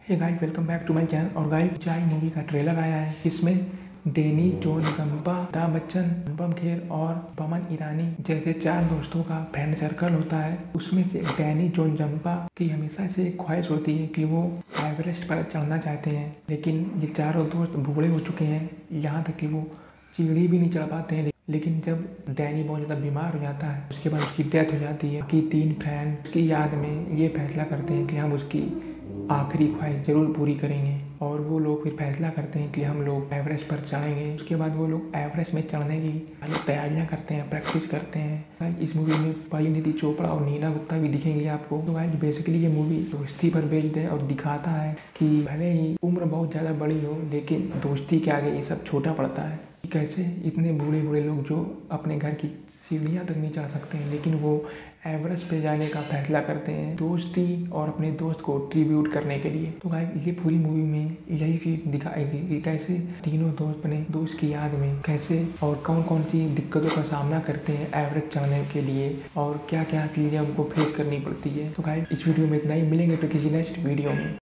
Hey guys, welcome back to my channel. और guys, Chai movie का trailer आया है जिसमें डैनी, चोनजंपा, अमिताभ बच्चन, अनुपम खेर और पवन ईरानी जैसे 4 दोस्तों का फ्रेंड सर्कल होता है। उसमें से डैनी चोनजंपा की हमेशा से एक ख्वाहिश होती है कि वो एवरेस्ट पर चढ़ना चाहते हैं, लेकिन ये चारों दोस्त बूढ़े हो चुके हैं, यहाँ तक कि वो सीढ़ी भी नहीं चढ़ पाते हैं। लेकिन जब डैनी बहुत ज़्यादा बीमार हो जाता है, उसके बाद उसकी डेथ हो जाती है, कि 3 फ्रेंड की याद में ये फैसला करते हैं कि हम उसकी आखिरी ख्वाहिश जरूर पूरी करेंगे। और वो लोग फिर फैसला करते हैं कि हम लोग एवरेस्ट पर चढ़ेंगे। उसके बाद वो लोग एवरेस्ट में चढ़ने की तैयारियां करते हैं, प्रैक्टिस करते हैं। इस मूवी में परिणीति चोपड़ा और नीना गुप्ता भी दिखेंगे आपको। तो गाइस, बेसिकली ये मूवी दोस्ती पर बेस्ड है और दिखाता है कि भले ही उम्र बहुत ज़्यादा बड़ी हो, लेकिन दोस्ती के आगे ये सब छोटा पड़ता है। कैसे इतने बूढ़े बूढ़े लोग जो अपने घर की सीढ़ियाँ तक नहीं चढ़ सकते हैं, लेकिन वो एवरेस्ट पे जाने का फैसला करते हैं दोस्ती और अपने दोस्त को ट्रिब्यूट करने के लिए। तो गाइस, ये पूरी मूवी में यही चीज़ दिखाई गई कि कैसे तीनों दोस्त अपने दोस्त की याद में कैसे और कौन कौन सी दिक्कतों का सामना करते हैं एवरेस्ट चढ़ने के लिए, और क्या क्या चीज़ें उनको फेस करनी पड़ती है। तो गाइस, इस वीडियो में इतना ही। मिलेंगे तो किसी नेक्स्ट वीडियो में।